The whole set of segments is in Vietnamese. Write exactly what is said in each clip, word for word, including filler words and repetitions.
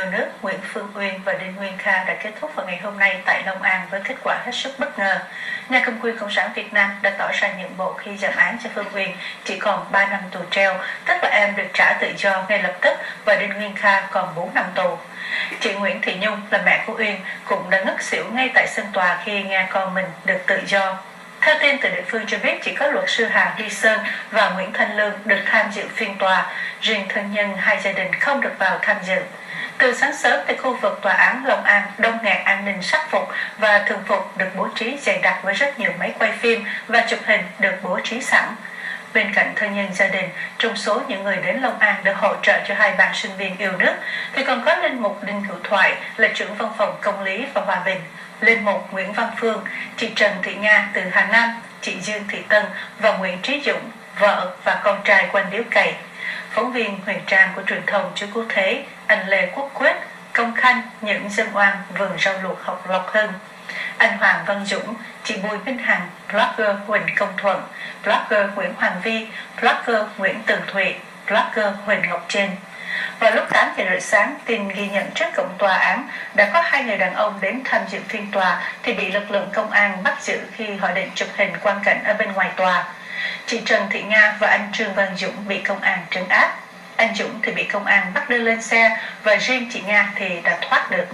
nước Nguyễn Phương Uyên và Đinh Nguyên Kha đã kết thúc vào ngày hôm nay tại Long An với kết quả hết sức bất ngờ. Nhà cầm quyền Cộng sản Việt Nam đã tỏ ra nhượng bộ khi giảm án cho Phương Uyên chỉ còn ba năm tù treo, tức là em được trả tự do ngay lập tức, và Đinh Nguyên Kha còn bốn năm tù. Chị Nguyễn Thị Nhung là mẹ của Uyên cũng đã ngất xỉu ngay tại sân tòa khi nghe con mình được tự do. Theo tin từ địa phương cho biết, chỉ có luật sư Hà Huy Sơn và Nguyễn Thanh Lương được tham dự phiên tòa, riêng thân nhân hai gia đình không được vào tham dự. Từ sáng sớm tại khu vực tòa án Long An, đông nghẹt an ninh sắc phục và thường phục được bố trí dày đặc với rất nhiều máy quay phim và chụp hình được bố trí sẵn. Bên cạnh thân nhân gia đình, trong số những người đến Long An để hỗ trợ cho hai bạn sinh viên yêu nước, thì còn có linh mục Đinh Hữu Thoại là trưởng văn phòng Công lý và Hòa bình, linh mục Nguyễn Văn Phương, chị Trần Thị Nga từ Hà Nam, chị Dương Thị Tân và Nguyễn Trí Dũng, vợ và con trai quanh điếu cày. Phóng viên Huyền Trang của truyền thông Chúa Cứu Thế, anh Lê Quốc Quyết, Công Khanh, những dân oan vườn rau luộc học Lộc Hưng, anh Hoàng Văn Dũng, chị Bùi Minh Hằng, blogger Huỳnh Công Thuận, blogger Nguyễn Hoàng Vi, blogger Nguyễn Tường Thụy, blogger Huỳnh Ngọc Trinh. Vào lúc tám giờ rưỡi sáng, tin ghi nhận trước cổng tòa án đã có hai người đàn ông đến tham dự phiên tòa thì bị lực lượng công an bắt giữ khi họ định chụp hình quang cảnh ở bên ngoài tòa. Chị Trần Thị Nga và anh Trương Văn Dũng bị công an trấn áp. Anh Dũng thì bị công an bắt đưa lên xe và riêng chị Nga thì đã thoát được.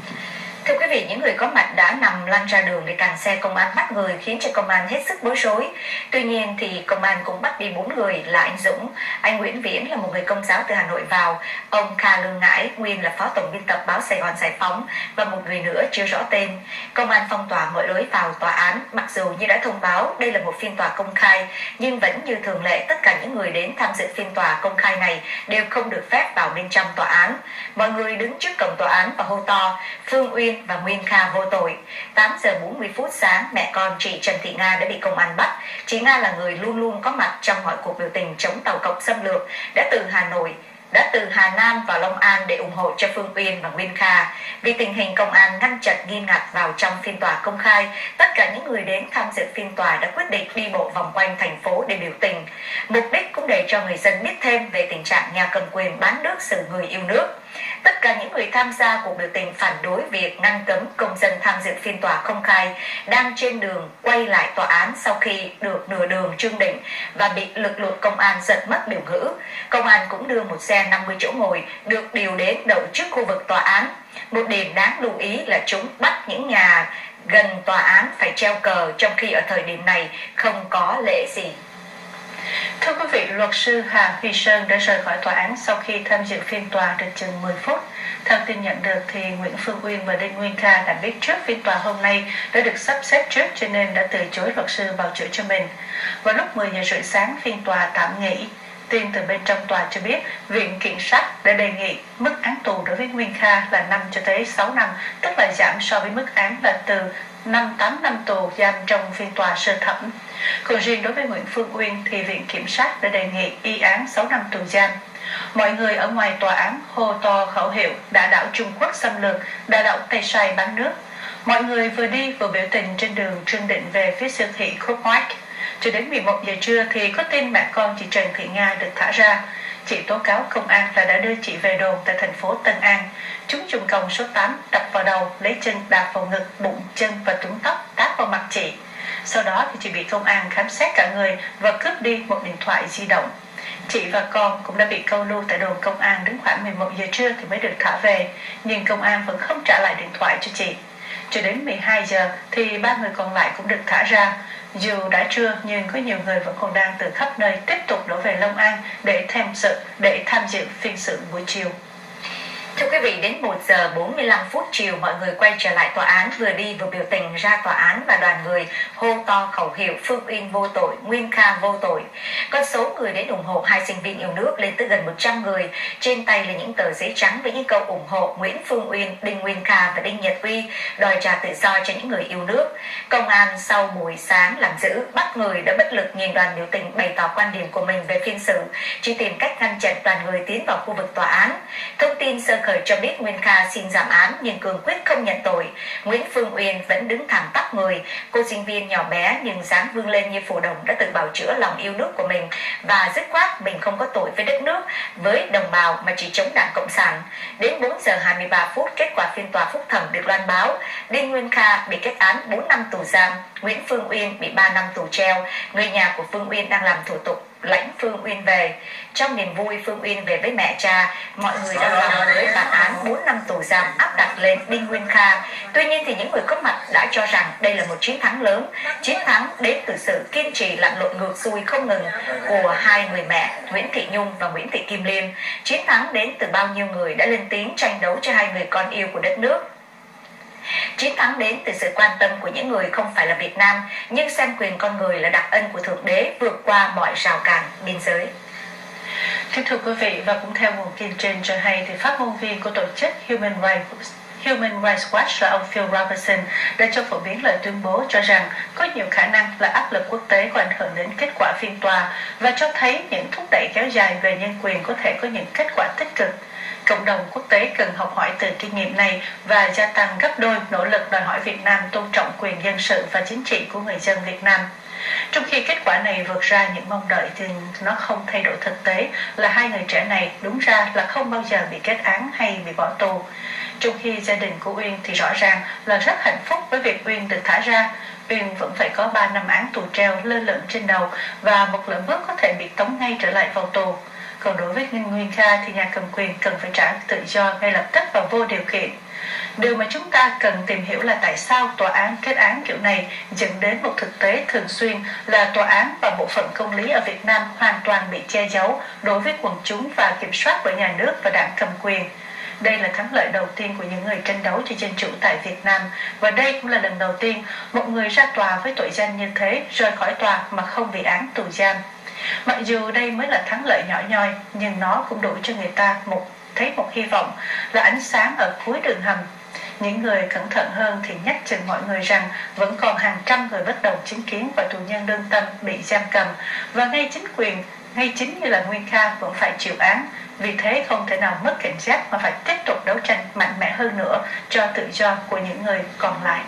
Thưa quý vị, những người có mặt đã nằm lăn ra đường để cản xe công an bắt người, khiến cho công an hết sức bối rối. Tuy nhiên thì công an cũng bắt đi bốn người là anh Dũng, anh Nguyễn Viễn là một người Công giáo từ Hà Nội vào, ông Kha Lương Ngãi, nguyên là phó tổng biên tập báo Sài Gòn Giải Phóng, và một người nữa chưa rõ tên. Công an phong tỏa mọi lối vào tòa án, mặc dù như đã thông báo đây là một phiên tòa công khai, nhưng vẫn như thường lệ tất cả những người đến tham dự phiên tòa công khai này đều không được phép vào bên trong tòa án. Mọi người đứng trước cổng tòa án và hô to: Phương Uyên và Nguyên Kha vô tội. Tám giờ bốn mươi phút sáng, mẹ con chị Trần Thị Nga đã bị công an bắt. Chị Nga là người luôn luôn có mặt trong mọi cuộc biểu tình chống Tàu Cộng xâm lược, đã từ Hà Nội đã từ Hà Nam vào Long An để ủng hộ cho Phương Uyên và Nguyên Kha. Vì tình hình công an ngăn chặn nghiêm ngặt vào trong phiên tòa công khai, tất cả những người đến tham dự phiên tòa đã quyết định đi bộ vòng quanh thành phố để biểu tình. Mục đích cũng để cho người dân biết thêm về tình trạng nhà cầm quyền bán nước xử người yêu nước. Tất cả những người tham gia cuộc biểu tình phản đối việc ngăn cấm công dân tham dự phiên tòa công khai đang trên đường quay lại tòa án sau khi được nửa đường trương định và bị lực lượng công an giật mất biểu ngữ. Công an cũng đưa một xe năm mươi chỗ ngồi được điều đến đậu trước khu vực tòa án. Một điểm đáng lưu ý là chúng bắt những nhà gần tòa án phải treo cờ, trong khi ở thời điểm này không có lễ gì. Thưa quý vị, luật sư Hà Huy Sơn đã rời khỏi tòa án sau khi tham dự phiên tòa được chừng mười phút. Theo tin nhận được thì Nguyễn Phương Uyên và Đinh Nguyên Kha đã biết trước phiên tòa hôm nay đã được sắp xếp trước, cho nên đã từ chối luật sư bào chữa cho mình. Vào lúc mười giờ rưỡi sáng, phiên tòa tạm nghỉ. Tin từ bên trong tòa cho biết viện kiểm sát đã đề nghị mức án tù đối với Nguyên Kha là năm cho tới sáu năm, tức là giảm so với mức án là từ năm tám năm tù giam trong phiên tòa sơ thẩm. Còn riêng đối với Nguyễn Phương Uyên thì viện kiểm sát đã đề nghị y án sáu năm tù giam. Mọi người ở ngoài tòa án hô to khẩu hiệu "Đả đảo Trung Quốc xâm lược, đả đảo Tây Sai bán nước". Mọi người vừa đi vừa biểu tình trên đường Trương Định về phía siêu thị Coopmart. Cho đến mười một giờ trưa thì có tin mẹ con chị Trần Thị Nga được thả ra. Chị tố cáo công an là đã đưa chị về đồn tại thành phố Tân An. Chúng dùng còng số tám đập vào đầu, lấy chân đạp vào ngực, bụng, chân và túm tóc tát vào mặt chị. Sau đó thì chị bị công an khám xét cả người và cướp đi một điện thoại di động. Chị và con cũng đã bị câu lưu tại đồn công an đến khoảng mười một giờ trưa thì mới được thả về, nhưng công an vẫn không trả lại điện thoại cho chị. Cho đến mười hai giờ thì ba người còn lại cũng được thả ra. Dù đã trưa nhưng có nhiều người vẫn còn đang từ khắp nơi tiếp tục đổ về Long An để tham dự để tham dự phiên xử buổi chiều. Thưa quý vị, đến một giờ bốn mươi lăm phút chiều, mọi người quay trở lại tòa án, vừa đi vừa biểu tình ra tòa án và đoàn người hô to khẩu hiệu Phương Uyên vô tội, Nguyên Kha vô tội. Con số người đến ủng hộ hai sinh viên yêu nước lên tới gần một trăm người. Trên tay là những tờ giấy trắng với những câu ủng hộ Nguyễn Phương Uyên, Đinh Nguyên Kha và Đinh Nhật Uy, đòi trả tự do cho những người yêu nước. Công an sau buổi sáng làm giữ, bắt người đã bất lực nhìn đoàn biểu tình bày tỏ quan điểm của mình về phiên xử, chỉ tìm cách ngăn chặn đoàn người tiến vào khu vực tòa án. Thông tin sơ khởi thời cho biết Nguyên Kha xin giảm án nhưng cương quyết không nhận tội. Nguyễn Phương Uyên vẫn đứng thẳng tắp người. Cô sinh viên nhỏ bé nhưng dáng vươn lên như phù đồng đã tự bào chữa lòng yêu nước của mình và dứt khoát mình không có tội với đất nước, với đồng bào mà chỉ chống đảng Cộng sản. Đến bốn giờ hai mươi ba phút, kết quả phiên tòa phúc thẩm được loan báo. Đinh Nguyên Kha bị kết án bốn năm tù giam, Nguyễn Phương Uyên bị ba năm tù treo. Người nhà của Phương Uyên đang làm thủ tục lãnh Phương Uyên về. Trong niềm vui Phương Uyên về với mẹ cha, mọi người đang lòng với bản án bốn năm tù giam áp đặt lên Đinh Nguyên Kha. Tuy nhiên thì những người có mặt đã cho rằng đây là một chiến thắng lớn, chiến thắng đến từ sự kiên trì lặn lội ngược xuôi không ngừng của hai người mẹ Nguyễn Thị Nhung và Nguyễn Thị Kim Liên, chiến thắng đến từ bao nhiêu người đã lên tiếng tranh đấu cho hai người con yêu của đất nước. Chiến thắng đến từ sự quan tâm của những người không phải là Việt Nam nhưng xem quyền con người là đặc ân của Thượng Đế vượt qua mọi rào cản biên giới. Kính thưa quý vị, và cũng theo nguồn tin trên cho hay thì phát ngôn viên của tổ chức Human Rights Human Rights Watch là ông Phil Robertson đã cho phổ biến lời tuyên bố cho rằng có nhiều khả năng là áp lực quốc tế có ảnh hưởng đến kết quả phiên tòa và cho thấy những thúc đẩy kéo dài về nhân quyền có thể có những kết quả tích cực. Cộng đồng quốc tế cần học hỏi từ kinh nghiệm này và gia tăng gấp đôi nỗ lực đòi hỏi Việt Nam tôn trọng quyền dân sự và chính trị của người dân Việt Nam. Trong khi kết quả này vượt ra những mong đợi thì nó không thay đổi thực tế là hai người trẻ này đúng ra là không bao giờ bị kết án hay bị bỏ tù. Trong khi gia đình của Uyên thì rõ ràng là rất hạnh phúc với việc Uyên được thả ra. Uyên vẫn phải có ba năm án tù treo lơ lửng trên đầu và một lỡ bước có thể bị tống ngay trở lại vào tù. Còn đối với Đinh Nguyên Kha thì nhà cầm quyền cần phải trả tự do ngay lập tức và vô điều kiện. Điều mà chúng ta cần tìm hiểu là tại sao tòa án kết án kiểu này dẫn đến một thực tế thường xuyên là tòa án và bộ phận công lý ở Việt Nam hoàn toàn bị che giấu đối với quần chúng và kiểm soát bởi nhà nước và đảng cầm quyền. Đây là thắng lợi đầu tiên của những người tranh đấu cho dân chủ tại Việt Nam và đây cũng là lần đầu tiên một người ra tòa với tội danh như thế rời khỏi tòa mà không bị án tù giam. Mặc dù đây mới là thắng lợi nhỏ nhoi nhưng nó cũng đủ cho người ta một thấy một hy vọng là ánh sáng ở cuối đường hầm. Những người cẩn thận hơn thì nhắc chừng mọi người rằng vẫn còn hàng trăm người bất đồng chính kiến và tù nhân lương tâm bị giam cầm và ngay chính quyền, ngay chính như là Nguyên Kha vẫn phải chịu án. Vì thế không thể nào mất cảnh giác mà phải tiếp tục đấu tranh mạnh mẽ hơn nữa cho tự do của những người còn lại.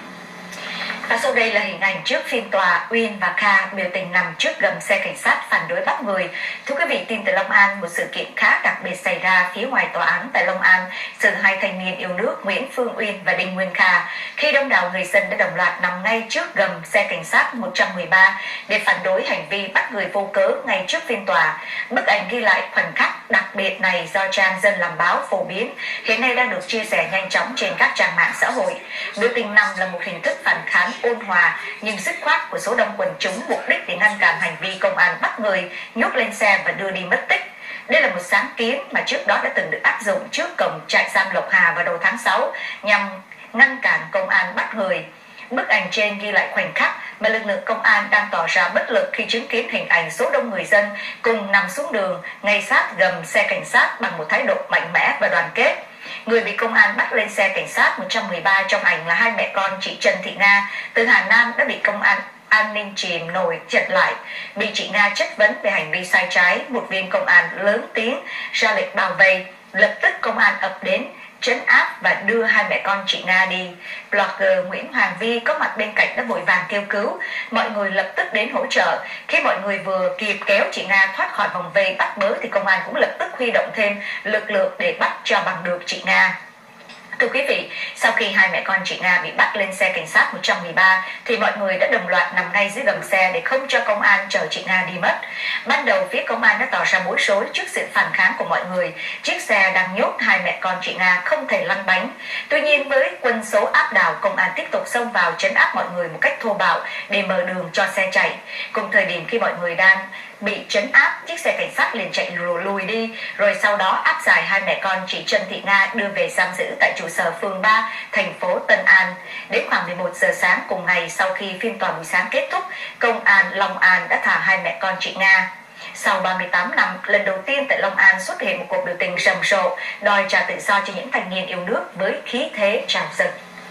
Và sau đây là hình ảnh trước phiên tòa, Uyên và Kha biểu tình nằm trước gầm xe cảnh sát phản đối bắt người. Thưa quý vị, tin từ Long An, một sự kiện khá đặc biệt xảy ra phía ngoài tòa án tại Long An, sự hai thanh niên yêu nước Nguyễn Phương Uyên và Đinh Nguyên Kha, khi đông đảo người dân đã đồng loạt nằm ngay trước gầm xe cảnh sát một trăm mười ba để phản đối hành vi bắt người vô cớ ngay trước phiên tòa. Bức ảnh ghi lại khoảnh khắc đặc biệt này do trang Dân Làm Báo phổ biến, hiện nay đang được chia sẻ nhanh chóng trên các trang mạng xã hội. Biểu tình nằm là một hình thức phản kháng ôn hòa nhưng dứt khoát của số đông quần chúng, mục đích để ngăn cản hành vi công an bắt người, nhốt lên xe và đưa đi mất tích. Đây là một sáng kiến mà trước đó đã từng được áp dụng trước cổng trại giam Lộc Hà vào đầu tháng sáu nhằm ngăn cản công an bắt người. Bức ảnh trên ghi lại khoảnh khắc mà lực lượng công an đang tỏ ra bất lực khi chứng kiến hình ảnh số đông người dân cùng nằm xuống đường ngay sát gầm xe cảnh sát bằng một thái độ mạnh mẽ và đoàn kết. Người bị công an bắt lên xe cảnh sát một trăm mười ba trong ảnh là hai mẹ con chị Trần Thị Nga từ Hà Nam đã bị công an an ninh chìm nổi chặn lại, bị chị Nga chất vấn về hành vi sai trái. Một viên công an lớn tiếng ra lệnh bao vây, lập tức công an ập đến trấn áp và đưa hai mẹ con chị Nga đi. Blogger Nguyễn Hoàng Vi có mặt bên cạnh đã vội vàng kêu cứu. Mọi người lập tức đến hỗ trợ. Khi mọi người vừa kịp kéo chị Nga thoát khỏi vòng vây bắt bớ thì công an cũng lập tức huy động thêm lực lượng để bắt cho bằng được chị Nga. Thưa quý vị, sau khi hai mẹ con chị Nga bị bắt lên xe cảnh sát một trăm mười ba thì mọi người đã đồng loạt nằm ngay dưới gầm xe để không cho công an chở chị Nga đi mất. Ban đầu phía công an đã tỏ ra bối rối trước sự phản kháng của mọi người. Chiếc xe đang nhốt hai mẹ con chị Nga không thể lăn bánh. Tuy nhiên với quân số áp đảo, công an tiếp tục xông vào trấn áp mọi người một cách thô bạo để mở đường cho xe chạy. Cùng thời điểm khi mọi người đang bị trấn áp, chiếc xe cảnh sát liền chạy lùi đi, rồi sau đó áp giải hai mẹ con chị Trần Thị Nga đưa về giam giữ tại trụ sở phường ba, thành phố Tân An. Đến khoảng mười một giờ sáng cùng ngày, sau khi phiên tòa buổi sáng kết thúc, công an Long An đã thả hai mẹ con chị Nga. Sau ba mươi tám năm, lần đầu tiên tại Long An xuất hiện một cuộc biểu tình rầm rộ đòi trả tự do cho những thanh niên yêu nước với khí thế trào dâng.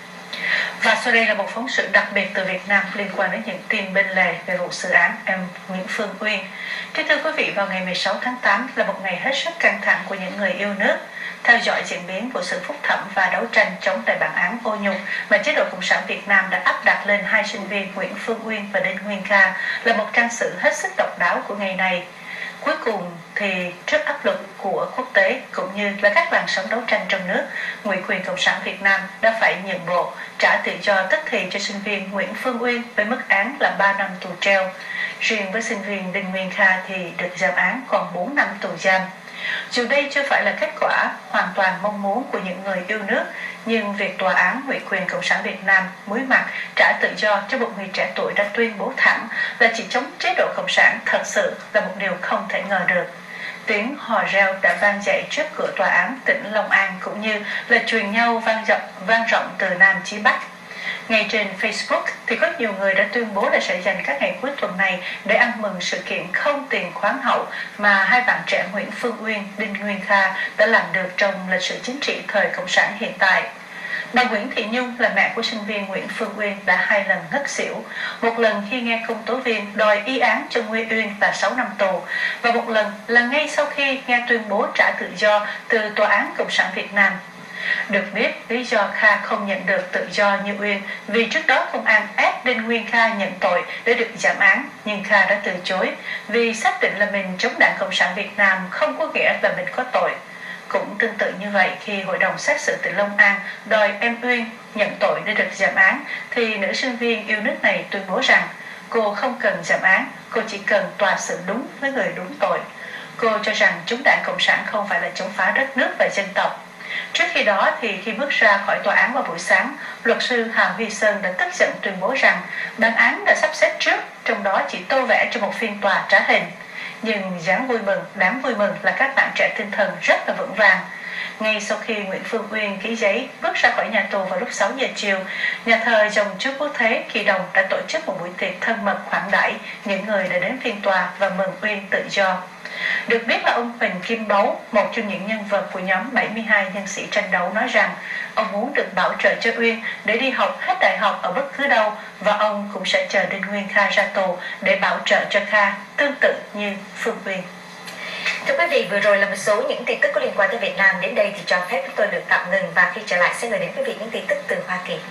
Và sau đây là một phóng sự đặc biệt từ Việt Nam liên quan đến những tin bên lề về vụ xử án em Nguyễn Phương Uyên. Kính thưa quý vị, vào ngày mười sáu tháng tám là một ngày hết sức căng thẳng của những người yêu nước. theo dõi diễn biến của sự phúc thẩm và đấu tranh chống lại bản án ô nhục mà chế độ Cộng sản Việt Nam đã áp đặt lên hai sinh viên Nguyễn Phương Uyên và Đinh Nguyên Kha là một trang sử hết sức độc đáo của ngày này. Cuối cùng thì trước áp lực của quốc tế cũng như là các làn sóng đấu tranh trong nước, Ngụy quyền Cộng sản Việt Nam đã phải nhượng bộ, trả tự do tức thì cho sinh viên Nguyễn Phương Uyên với mức án là ba năm tù treo. Riêng với sinh viên Đinh Nguyên Kha thì được giảm án còn bốn năm tù giam. Dù đây chưa phải là kết quả hoàn toàn mong muốn của những người yêu nước, nhưng việc tòa án Ngụy quyền Cộng sản Việt Nam muối mặt trả tự do cho một người trẻ tuổi đã tuyên bố thẳng là chỉ chống chế độ Cộng sản thật sự là một điều không thể ngờ được. Tiếng hò reo đã vang dậy trước cửa tòa án tỉnh Long An cũng như là truyền nhau vang rộng, vang rộng từ Nam chí Bắc. Ngay trên Facebook thì có nhiều người đã tuyên bố là sẽ dành các ngày cuối tuần này để ăn mừng sự kiện không tiền khoáng hậu mà hai bạn trẻ Nguyễn Phương Uyên, Đinh Nguyên Kha đã làm được trong lịch sử chính trị thời Cộng sản hiện tại. Bà Nguyễn Thị Nhung là mẹ của sinh viên Nguyễn Phương Uyên đã hai lần ngất xỉu, một lần khi nghe công tố viên đòi y án cho Nguyễn Uyên là sáu năm tù, và một lần là ngay sau khi nghe tuyên bố trả tự do từ Tòa án Cộng sản Việt Nam. Được biết, lý do Kha không nhận được tự do như Uyên vì trước đó công an ép Đinh Nguyên Kha nhận tội để được giảm án, nhưng Kha đã từ chối vì xác định là mình chống Đảng Cộng sản Việt Nam không có nghĩa là mình có tội. Cũng tương tự như vậy, khi Hội đồng xét xử tỉnh Long An đòi em Uyên nhận tội để được giảm án, thì nữ sinh viên yêu nước này tuyên bố rằng cô không cần giảm án, cô chỉ cần tòa xử đúng với người đúng tội. Cô cho rằng chống Đảng Cộng sản không phải là chống phá đất nước và dân tộc. Trước khi đó thì khi bước ra khỏi tòa án vào buổi sáng, luật sư Hà Huy Sơn đã tức giận tuyên bố rằng bản án đã sắp xếp trước, trong đó chỉ tô vẽ cho một phiên tòa trá hình. Nhưng đáng vui mừng, đáng vui mừng là các bạn trẻ tinh thần rất là vững vàng. Ngay sau khi Nguyễn Phương Uyên ký giấy bước ra khỏi nhà tù vào lúc sáu giờ chiều, nhà thờ Dòng Chúa Quốc Thế Kỳ Đồng đã tổ chức một buổi tiệc thân mật khoản đãi những người đã đến phiên tòa và mừng Uyên tự do. Được biết là ông Huỳnh Kim Báu, một trong những nhân vật của nhóm bảy mươi hai nhân sĩ tranh đấu, nói rằng ông muốn được bảo trợ cho Uyên để đi học hết đại học ở bất cứ đâu, và ông cũng sẽ chờ Đinh Nguyên Kha ra tù để bảo trợ cho Kha, tương tự như Phương Uyên. Thưa quý vị, vừa rồi là một số những tin tức có liên quan tới Việt Nam. Đến đây thì cho phép chúng tôi được tạm ngừng, và khi trở lại sẽ gửi đến quý vị những tin tức từ Hoa Kỳ.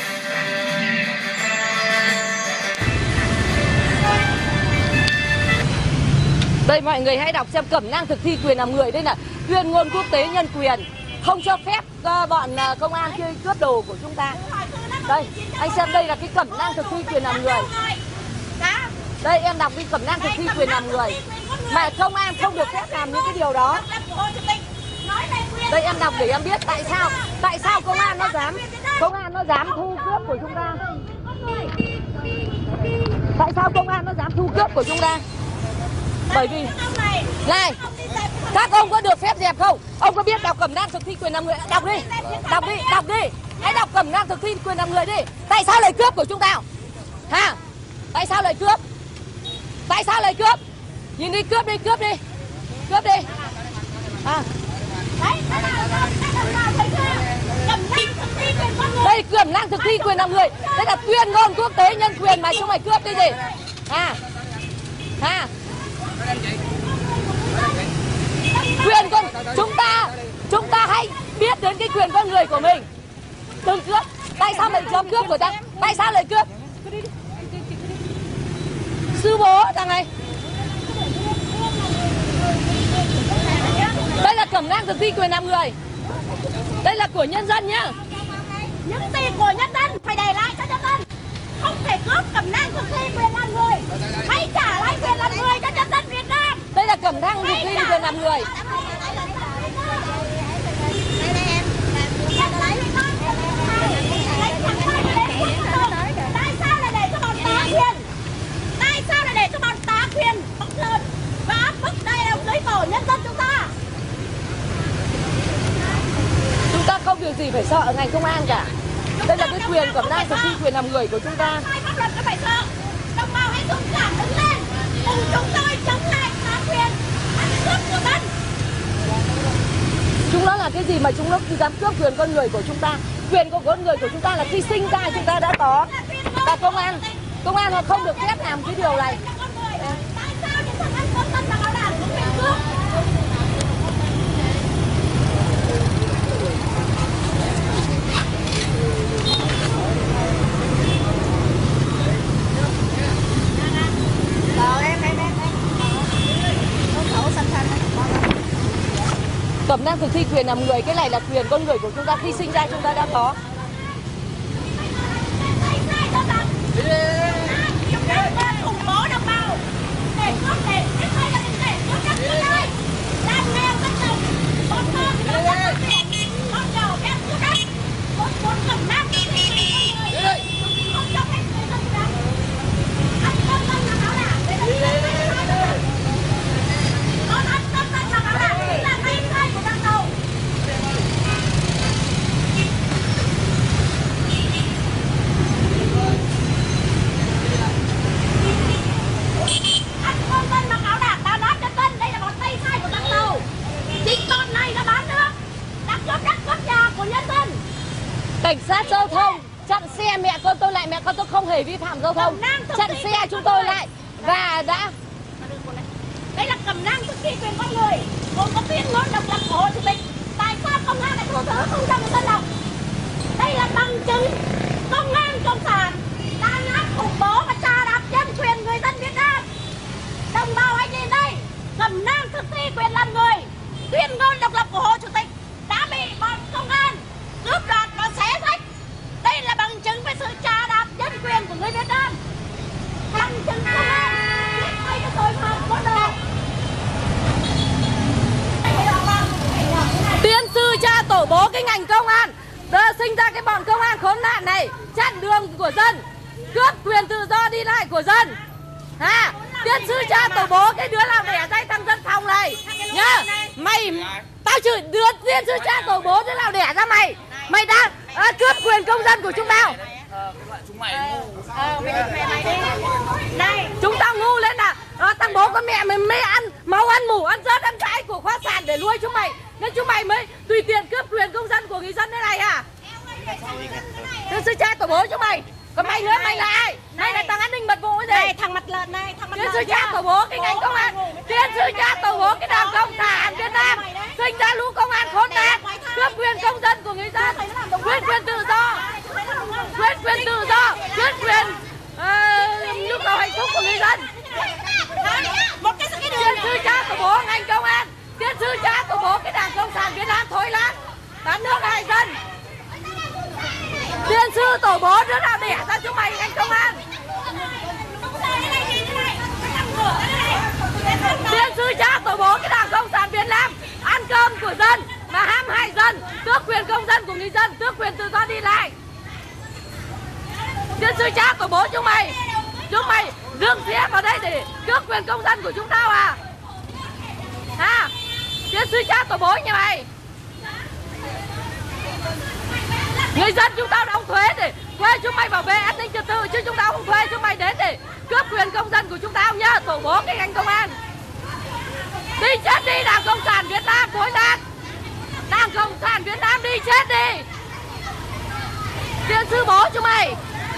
Đây, mọi người hãy đọc xem cẩm nang thực thi quyền làm người. Đây là tuyên ngôn quốc tế nhân quyền, không cho phép uh, bọn uh, công an kia cướp đồ của chúng ta. Đây, anh xem đây là cái cẩm nang thực thi quyền làm người. Đây, em đọc cái cẩm nang thực thi quyền làm người. Mà công an không được phép làm những cái điều đó. Đây, em đọc để em biết tại sao tại sao công an nó dám công an nó dám thu cướp của chúng ta. Tại sao công an nó dám thu cướp của chúng ta? Bởi vì này, các ông có được phép dẹp không? Ông có biết đọc cẩm nang thực thi quyền làm người? Đọc đi, đọc đi, đọc đi. Hãy đọc cẩm nang thực thi quyền làm người đi. Tại sao lại cướp của chúng ta? Hả? Tại sao lại cướp? Tại sao lại cướp? Nhìn đi, cướp đi, cướp đi, cướp đi. À. Đây, cẩm nang thực thi quyền làm người. Đây là tuyên ngôn quốc tế nhân quyền mà chúng mày cướp đi gì? À, à. Quyền con chúng ta chúng ta hãy biết đến cái quyền con người của mình. Đừng cướp. Tại sao lại dám cướp của ta? Tại sao lại cướp? Sư bố thằng này. Đây là cẩm nang thực thi quyền làm người. Đây là của nhân dân nhá. Những gì của nhân dân phải để lại cho nhân dân. Không thể cướp cẩm nang thực thi quyền làm người. Hãy trả lại quyền làm người cho nhân dân Việt Nam. Đây là cẩm nang thực thi quyền làm người. Tại sao lại để cho bọn tá quyền? Tại sao lại để cho bọn tá quyền bóc lột và áp bức đè dưới cổ nhân dân chúng ta? Chúng ta không điều gì phải sợ ngành công an cả. Đây là cái quyền cẩm nang thực thi quyền làm người của chúng ta. Pháp luật có phải sợ? Đồng bào hãy dũng cảm đứng lên, cùng chúng tôi chống lại tá quyền, ăn cướp của dân. Chúng nó là cái gì mà chúng nó dám cướp quyền con người của chúng ta? Quyền của con người của chúng ta là khi sinh ra chúng ta đã có. Và công an, công an họ không được phép làm cái điều này. Tại sao những thằng ăn cướp dân là bảo đảm của quyền cướp? cẩm nang thực thi quyền làm người, cái này là quyền con người của chúng ta, khi sinh ra chúng ta đã có. Cảnh sát giao thông chặn xe mẹ con tôi lại, mẹ con tôi không hề vi phạm giao thông, chặn xe chúng tôi lại và đã. Đây là cẩm nang thực thi quyền con người, gồm có tuyên ngôn độc lập của Hồ Chủ tịch. Tại sao công an lại thua thứ không cho người dân đọc? Đây là bằng chứng công an cộng sản đang áp khủng bố và trà đạp nhân quyền người dân Việt Nam. Đồng bào hãy nhìn đây, cẩm nang thực thi quyền làm người, tuyên ngôn độc lập của Hồ Chủ tịch đã bị bọn công an cướp đoạt và xé rách. Đây là bằng chứng về sự trà đạp nhân quyền của người Việt Nam. Bằng chứng công an giết tay cái tội phạm côn đồ. Tiến sư cha tổ bố cái ngành công an, sinh ra cái bọn công an khốn nạn này, chặn đường của dân, cướp quyền tự do đi lại của dân. À, tiến sư cha tổ bố cái đứa làm đẻ ra thằng dân phòng này nhá. Mày, tao chửi đứa tiến sư cha tổ bố đứa nào đẻ ra mày. Mày đang à, cướp quyền công dân của chúng tao. Chúng mày ngu. Này, chúng tao ngu lên là à, thằng bố con mẹ mày mê ăn máu, ăn mủ, ăn rớt, ăn trái của khoa sản để nuôi chúng mày, nên chúng mày mới tùy tiện cướp quyền công dân của người dân thế này à? Tiến sư cha tổ bố chúng mày. Còn mày nữa, mày là ai? Này là thằng an ninh mật vụ cái gì? Này, thằng mặt lợn này, thằng mặt lợn. Tiến sư cha tổ bố cái ngành công an, tiến sư cha tổ bố cái đảng cộng sản Việt Nam, sinh ra lũ công an khốn nạn, cướp quyền công dân của người dân, quyền quyền tự do, quyền quyền tự do, quyền quyền nhu cầu hạnh phúc của người dân. Tiến sư cha tổ bố ngành công an, tiến sư cha tổ bố cái đảng cộng sản Việt Nam thối lát, bán nước hại dân. Tiên sư tổ bố đứa nào đẻ ra chúng mày ngành công an. Tiên sư cha tổ bố cái đảng cộng sản Việt Nam ăn cơm của dân mà hãm hại dân, tước quyền công dân của người dân, tước quyền tự do đi lại. Tiên sư cha tổ bố chúng mày, chúng mày dừng xe vào đây để tước quyền công dân của chúng tao à? À, tiên sư cha tổ bố như mày. Người dân chúng tao đóng thuế để thuê chúng mày bảo vệ an ninh trật tự, chứ chúng tao không thuê chúng mày đến để cướp quyền công dân của chúng tao nhá. Tổ bố cái ngành công an. Đi chết đi Đảng Cộng sản Việt Nam thối nát. Đảng Cộng sản Việt Nam đi chết đi. Tiên sư bố chúng mày.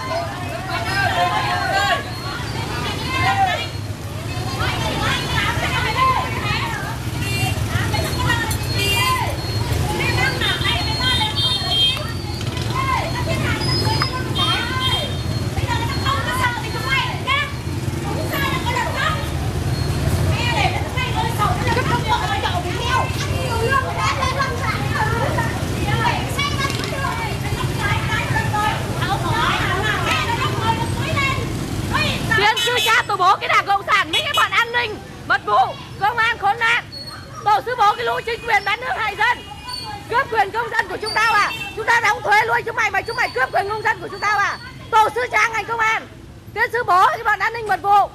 Sư cha tổ bố cái đảng cộng sản, mấy cái bọn an ninh mật vụ công an khốn nạn, tổ sư bố cái lũ chính quyền bán nước hại dân, cướp quyền công dân của chúng tao à? Chúng ta đóng thuế nuôi chúng mày mà chúng mày cướp quyền công dân của chúng tao à? Tổ sư cha ngành công an, tiến sư bố cái bọn an ninh mật vụ.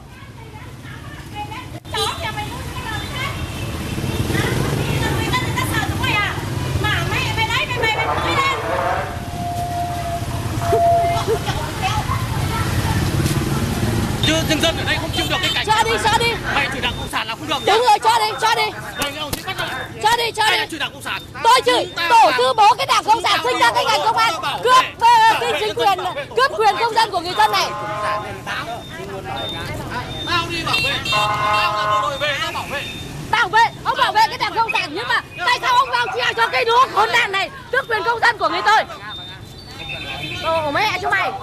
Chứ nhân dân ở đây không chịu được cái cảnh. Cho đi, cho đi. Mày chửi Đảng Cộng sản là không được. Đúng rồi, cho đi, cho đi. Cho đi, cho đi. Chửi Đảng Cộng sản. Tôi chửi tổ sư bố cái Đảng Cộng sản sinh ra cái ngành công an, cướp cái chính quyền, cướp quyền công dân của người dân này. Tao đi bảo vệ. Tao là bộ đội về tao bảo vệ. Bảo vệ, ông bảo vệ cái Đảng Cộng sản, nhưng mà tại sao ông vào treo cho cái đứa khốn nạn này tước quyền công dân của người tôi? Đồ của mẹ chúng mày.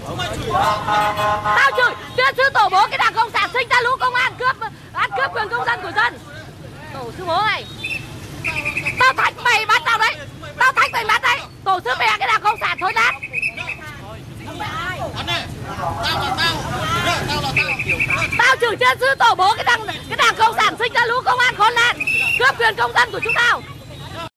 Tao chửi tuyên sư tổ bố cái đảng cộng sản sinh ra lũ công an cướp ăn cướp quyền công dân của dân. Tổ sư bố mày. Tao thách mày bắt tao đấy. Tao thách mày bắt đấy. Tổ sư mẹ cái đảng cộng sản thối nát. Tao chửi tuyên sư tổ bố cái đảng cái đảng cộng sản sinh ra lũ công an khốn nạn cướp quyền công dân của chúng tao.